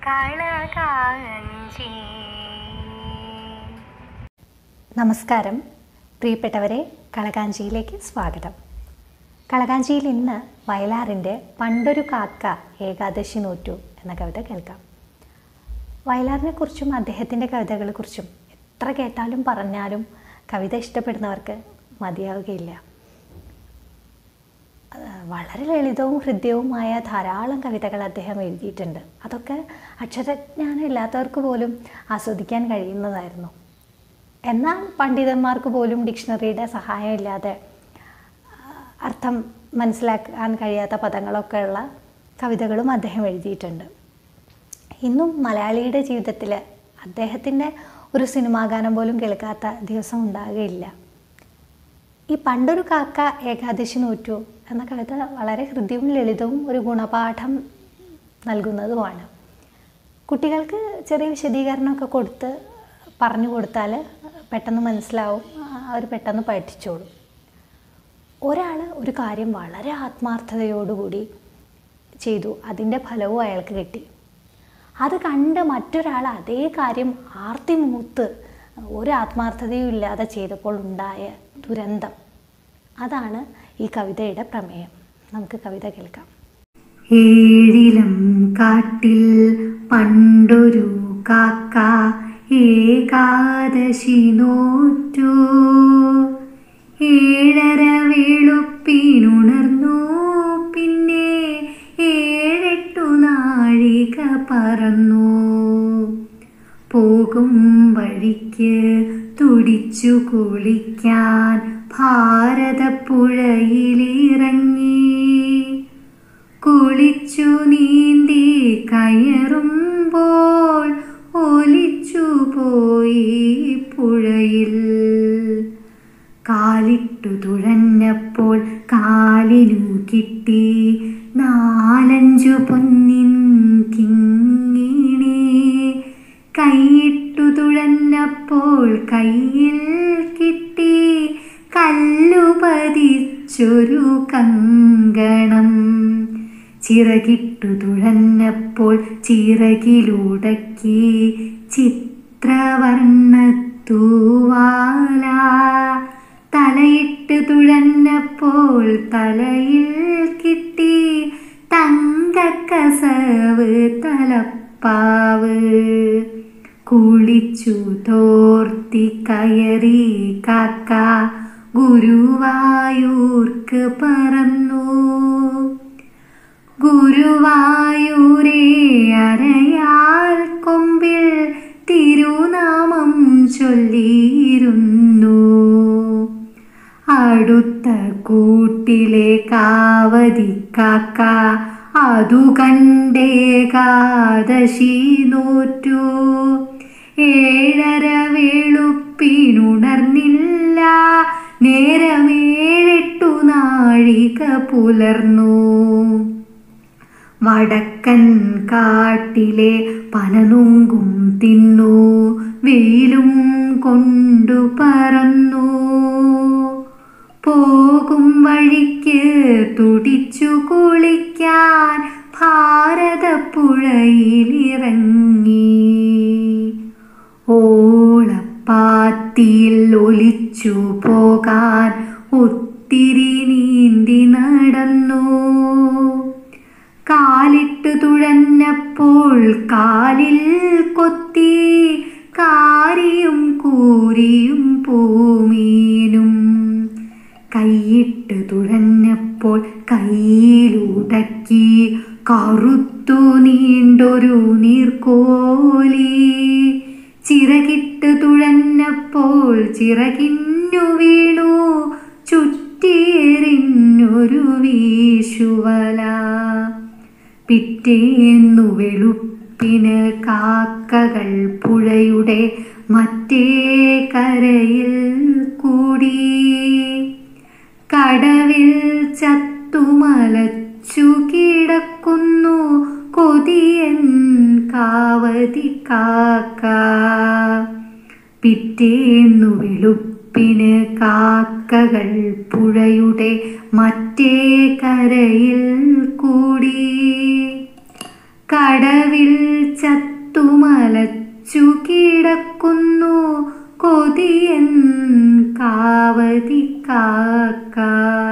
കളകാഞ്ചി. നമസ്കാരം പ്രിയപ്പെട്ടവരെ, കളകാഞ്ചിയിലേക്ക് സ്വാഗതം. കളകാഞ്ചിയിൽ ഇന്ന് വയലാറിൻ്റെ പണ്ടൊരു കാക്ക ഏകാദശി നോറ്റു എന്ന കവിത കേൾക്കാം. വയലാറിനെ കുറിച്ചും അദ്ദേഹത്തിൻ്റെ കവിതകളെക്കുറിച്ചും എത്ര കേട്ടാലും പറഞ്ഞാലും കവിത ഇഷ്ടപ്പെടുന്നവർക്ക് മതിയാവുകയില്ല. വളരെ ലളിതവും ഹൃദ്യവുമായ ധാരാളം കവിതകൾ അദ്ദേഹം എഴുതിയിട്ടുണ്ട്. അതൊക്കെ അക്ഷരജ്ഞാനം ഇല്ലാത്തവർക്ക് പോലും ആസ്വദിക്കാൻ കഴിയുന്നതായിരുന്നു. എന്നാൽ പണ്ഡിതന്മാർക്ക് പോലും ഡിക്ഷണറിയുടെ സഹായമില്ലാതെ അർത്ഥം മനസ്സിലാക്കാൻ കഴിയാത്ത പദങ്ങളൊക്കെ ഉള്ള കവിതകളും അദ്ദേഹം എഴുതിയിട്ടുണ്ട്. ഇന്നും മലയാളിയുടെ ജീവിതത്തിൽ അദ്ദേഹത്തിൻ്റെ ഒരു സിനിമാ ഗാനം പോലും കേൾക്കാത്ത ദിവസം ഉണ്ടാകുകയില്ല. ഈ പണ്ടൊരു കാക്ക ഏകാദശി നോറ്റു എന്ന കവിത വളരെ ഹൃദ്യവും ലളിതവും ഒരു ഗുണപാഠം നൽകുന്നതുമാണ്. കുട്ടികൾക്ക് ചെറിയ വിശദീകരണമൊക്കെ കൊടുത്ത് പറഞ്ഞു കൊടുത്താൽ പെട്ടെന്ന് മനസ്സിലാവും, അവർ പെട്ടെന്ന് പഠിച്ചോളും. ഒരാൾ ഒരു കാര്യം വളരെ ആത്മാർത്ഥതയോടുകൂടി ചെയ്തു, അതിൻ്റെ ഫലവും അയാൾക്ക് കിട്ടി. അത് കണ്ട് മറ്റൊരാൾ അതേ കാര്യം ആർത്തിമൂത്ത് ഒരു ആത്മാർത്ഥതയും ഇല്ലാതെ ചെയ്തപ്പോൾ ഉണ്ടായ ദുരന്തം, അതാണ് ഈ കവിതയുടെ പ്രമേയം. നമുക്ക് കവിത കേൾക്കാം. ഏഴിലം കാട്ടിൽ പണ്ടൊരു കാക്ക ഏകാദശി നോറ്റു. 7:30 വെളുപ്പിനുണർന്നു, പിന്നെ 7-8 നാഴിക പറന്നു. പോകും വഴിക്ക് തുടിച്ചു കുളിക്കാൻ ഭാരതപ്പുഴയിലിറങ്ങി. കുളിച്ചു നീന്തി കയറുമ്പോൾ ഒലിച്ചു പോയി പുഴയിൽ. കാലിട്ടു തുഴഞ്ഞപ്പോൾ കാലിനു കിട്ടി 4-5 പൊന്നിൻ കിങ്ങിണി. കൈയിട്ടു തുഴഞ്ഞപ്പോൾ കയ്യിൽ കിട്ടി കല്ലു പതിച്ചൊരു കങ്കണം. ചിറകിട്ടു തുഴഞ്ഞപ്പോൾ ചിറകിലുടക്കി ചിത്രവർണ്ണത്തൂവാല. തലയിട്ട് തുഴഞ്ഞപ്പോൾ തലയിൽ കിട്ടി തങ്കക്കസവ് തലപ്പാവ്. കുളിച്ചു തോർത്തി കയറി കാക്ക ഗുരുവായൂർക്ക് പറന്നു. ഗുരുവായൂരേ അരയാൽ കൊമ്പിൽ തിരുനാമം ചൊല്ലിയിരുന്നു. അടുത്ത കൂട്ടിലെ കാവതി കാക്ക അതു കണ്ടേകാദശി നോറ്റു. 7:30 വെളുപ്പിനുണർന്നില്ല, നേരം 7-8 നാഴിക പുലർന്നു. വടക്കൻ കാട്ടിലെ പനനുങ്കും തിന്നു, വെയിലും കൊണ്ടു പറന്നു. പോകും വഴിക്ക് തുടിച്ചു കുളിക്കാൻ ഭാരതപ്പുഴയിലിറങ്ങി. ഓളപ്പാത്തിയിൽ ഒലിച്ചു പോകാൻ ഒത്തിരി നീന്തി നടന്നു. കാലിട്ട് തുഴഞ്ഞപ്പോൾ കാലിൽ കൊത്തി കാരിയും കൂരിയും പൂമീനും. കൈയിട്ട് തുഴഞ്ഞപ്പോൾ കയ്യിലുടക്കി കറുത്തു നീണ്ടൊരു നീർക്കോലി. ചിറകിട്ട് തുഴഞ്ഞപ്പോൾ ചിറകിന്നു വീണു ചുറ്റിയെറിഞ്ഞൊരു വീശുവല. പിറ്റേന്നു വെളുപ്പിന് കാക്കകൾ പുഴയുടെ മറ്റേ കരയിൽ കൂടി. കടവിൽ ചത്തുമലച്ചു കിടക്കുന്നു കൊതിയൻ കാവതി കാക്ക. പിറ്റേന്നു വെളുപ്പിന് കാക്കകൾ പുഴയുടെ മറ്റേ കരയിൽ കൂടി. കടവിൽ ചത്തു കൊതിയൻ കാവതി കാക്ക.